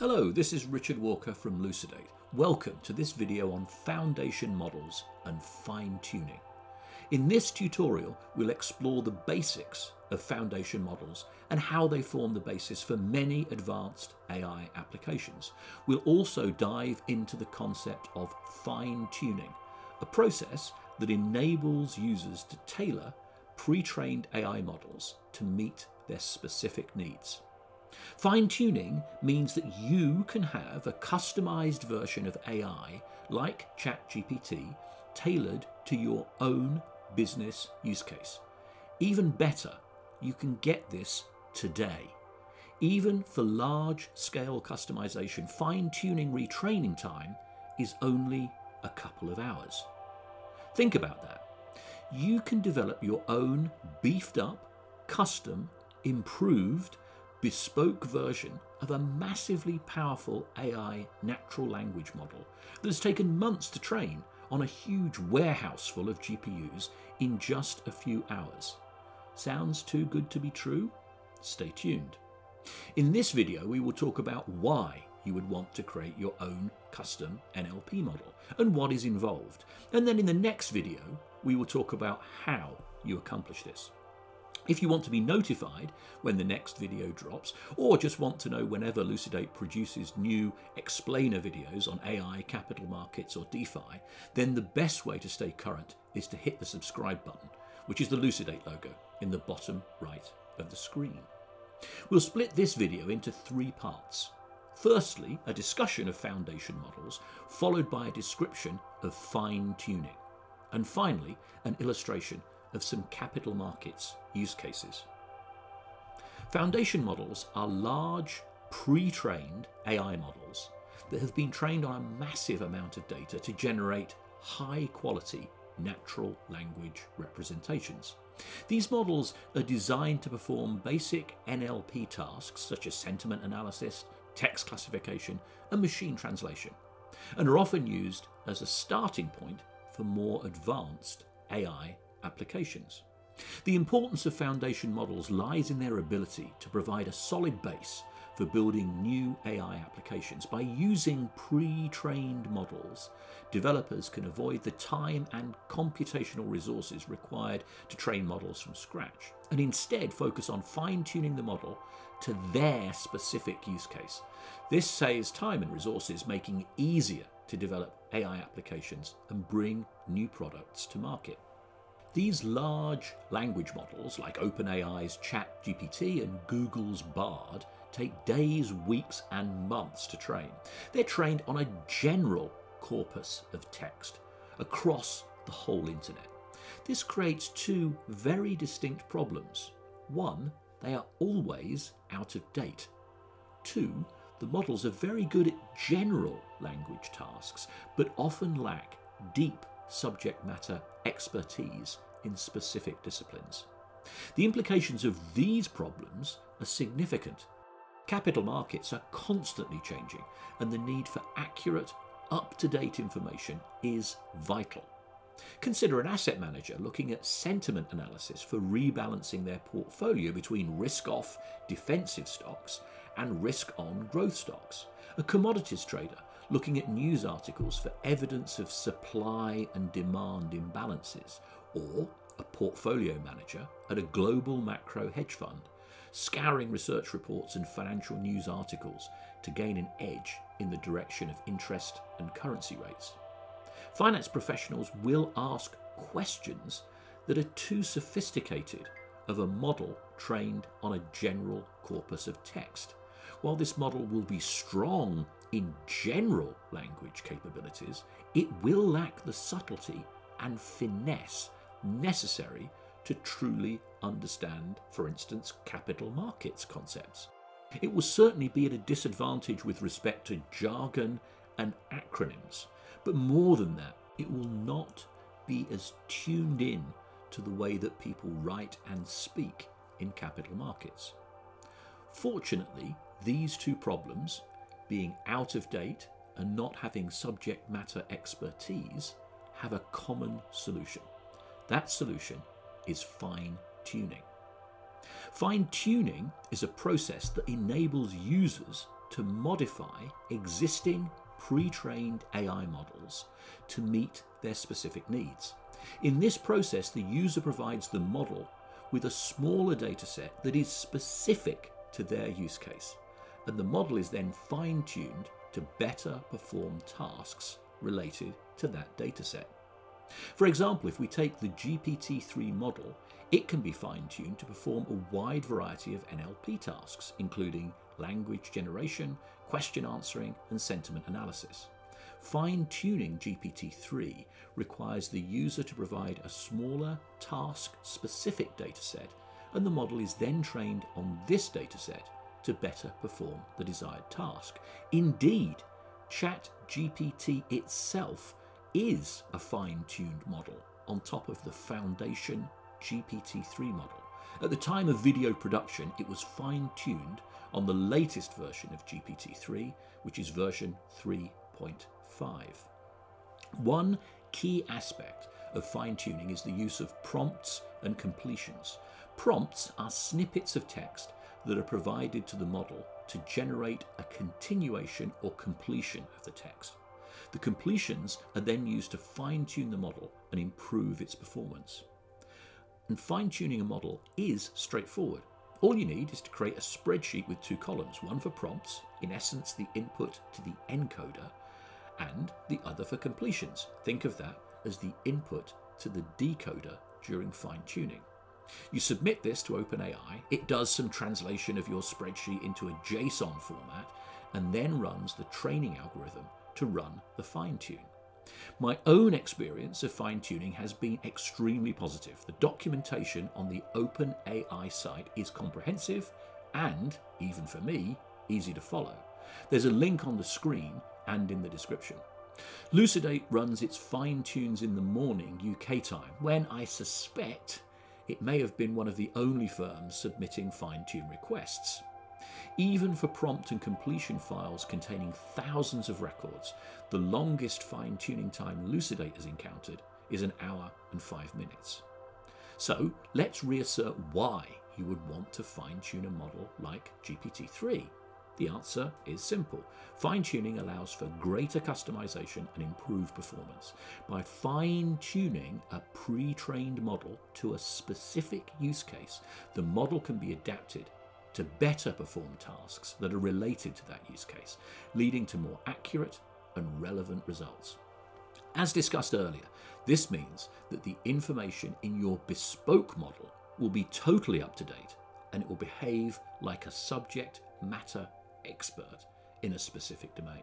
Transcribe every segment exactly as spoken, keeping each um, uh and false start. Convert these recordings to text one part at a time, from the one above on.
Hello, this is Richard Walker from Lucidate. Welcome to this video on foundation models and fine-tuning. In this tutorial, we'll explore the basics of foundation models and how they form the basis for many advanced A I applications. We'll also dive into the concept of fine-tuning, a process that enables users to tailor pre-trained A I models to meet their specific needs. Fine-tuning means that you can have a customized version of A I like ChatGPT tailored to your own business use case. Even better, you can get this today. Even for large-scale customization, fine-tuning retraining time is only a couple of hours. Think about that. You can develop your own beefed-up, custom, improved, bespoke version of a massively powerful A I natural language model that has taken months to train on a huge warehouse full of G P Us in just a few hours. Sounds too good to be true? Stay tuned. In this video, we will talk about why you would want to create your own custom N L P model and what is involved. And then in the next video, we will talk about how you accomplish this. If you want to be notified when the next video drops, or just want to know whenever Lucidate produces new explainer videos on A I, capital markets or DeFi, then the best way to stay current is to hit the subscribe button, which is the Lucidate logo in the bottom right of the screen. We'll split this video into three parts. Firstly, a discussion of foundation models, followed by a description of fine-tuning. And finally, an illustration of some capital markets use cases. Foundation models are large, pre-trained A I models that have been trained on a massive amount of data to generate high-quality natural language representations. These models are designed to perform basic N L P tasks such as sentiment analysis, text classification, and machine translation, and are often used as a starting point for more advanced A I applications. The importance of foundation models lies in their ability to provide a solid base for building new A I applications. By using pre-trained models, developers can avoid the time and computational resources required to train models from scratch, and instead focus on fine-tuning the model to their specific use case. This saves time and resources, making it easier to develop A I applications and bring new products to market. These large language models, like OpenAI's ChatGPT and Google's BARD, take days, weeks, and months to train. They're trained on a general corpus of text across the whole internet. This creates two very distinct problems. One, they are always out of date. Two, the models are very good at general language tasks, but often lack deep subject matter expertise in specific disciplines. The implications of these problems are significant. Capital markets are constantly changing, and the need for accurate, up-to-date information is vital. Consider an asset manager looking at sentiment analysis for rebalancing their portfolio between risk-off defensive stocks and risk-on growth stocks. A commodities trader looking at news articles for evidence of supply and demand imbalances, or a portfolio manager at a global macro hedge fund, scouring research reports and financial news articles to gain an edge in the direction of interest and currency rates. Finance professionals will ask questions that are too sophisticated of a model trained on a general corpus of text. While this model will be strong in general language capabilities, it will lack the subtlety and finesse necessary to truly understand, for instance, capital markets concepts. It will certainly be at a disadvantage with respect to jargon and acronyms, but more than that, it will not be as tuned in to the way that people write and speak in capital markets. Fortunately, these two problems, being out of date and not having subject matter expertise, have a common solution. That solution is fine-tuning. Fine-tuning is a process that enables users to modify existing pre-trained A I models to meet their specific needs. In this process, the user provides the model with a smaller dataset that is specific to their use case, and the model is then fine-tuned to better perform tasks related to that dataset. For example, if we take the G P T three model, it can be fine-tuned to perform a wide variety of N L P tasks, including language generation, question answering, and sentiment analysis. Fine-tuning G P T three requires the user to provide a smaller task-specific dataset, and the model is then trained on this dataset to better perform the desired task. Indeed, ChatGPT itself is a fine-tuned model on top of the foundation G P T three model. At the time of video production, it was fine-tuned on the latest version of G P T three, which is version three point five. One key aspect of fine-tuning is the use of prompts and completions. Prompts are snippets of text that are provided to the model to generate a continuation or completion of the text. The completions are then used to fine-tune the model and improve its performance. And fine-tuning a model is straightforward. All you need is to create a spreadsheet with two columns, one for prompts, in essence the input to the encoder, and the other for completions. Think of that as the input to the decoder during fine-tuning. You submit this to OpenAI, it does some translation of your spreadsheet into a JSON format, and then runs the training algorithm to run the fine-tune. My own experience of fine-tuning has been extremely positive. The documentation on the OpenAI site is comprehensive and, even for me, easy to follow. There's a link on the screen and in the description. Lucidate runs its fine-tunes in the morning U K time, when I suspect it may have been one of the only firms submitting fine-tune requests. Even for prompt and completion files containing thousands of records, the longest fine-tuning time Lucidate has encountered is an hour and five minutes. So let's reassert why you would want to fine-tune a model like G P T three. The answer is simple. Fine-tuning allows for greater customization and improved performance. By fine-tuning a pre-trained model to a specific use case, the model can be adapted to better perform tasks that are related to that use case, leading to more accurate and relevant results. As discussed earlier, this means that the information in your bespoke model will be totally up to date, and it will behave like a subject matter expert in a specific domain.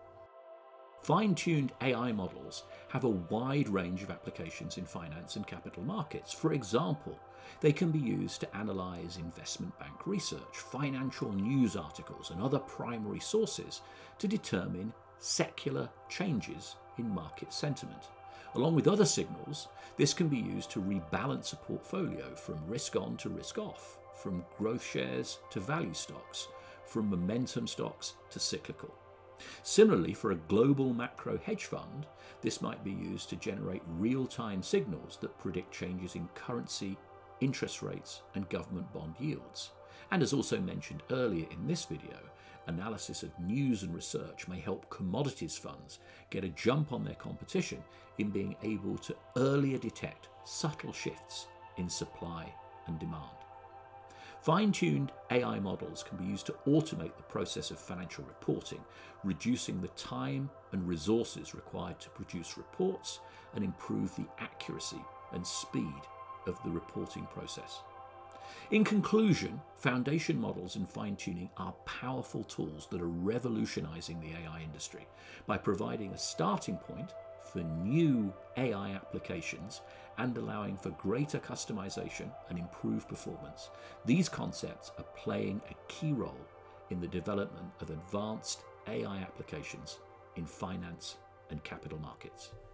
Fine-tuned A I models have a wide range of applications in finance and capital markets. For example, they can be used to analyze investment bank research, financial news articles, and other primary sources to determine secular changes in market sentiment. Along with other signals, this can be used to rebalance a portfolio from risk on to risk off, from growth shares to value stocks, from momentum stocks to cyclical. Similarly, for a global macro hedge fund, this might be used to generate real-time signals that predict changes in currency, interest rates, and government bond yields. And as also mentioned earlier in this video, analysis of news and research may help commodities funds get a jump on their competition in being able to earlier detect subtle shifts in supply and demand. Fine-tuned A I models can be used to automate the process of financial reporting, reducing the time and resources required to produce reports and improve the accuracy and speed of the reporting process. In conclusion, foundation models and fine-tuning are powerful tools that are revolutionizing the A I industry by providing a starting point for new A I applications and allowing for greater customization and improved performance. These concepts are playing a key role in the development of advanced A I applications in finance and capital markets.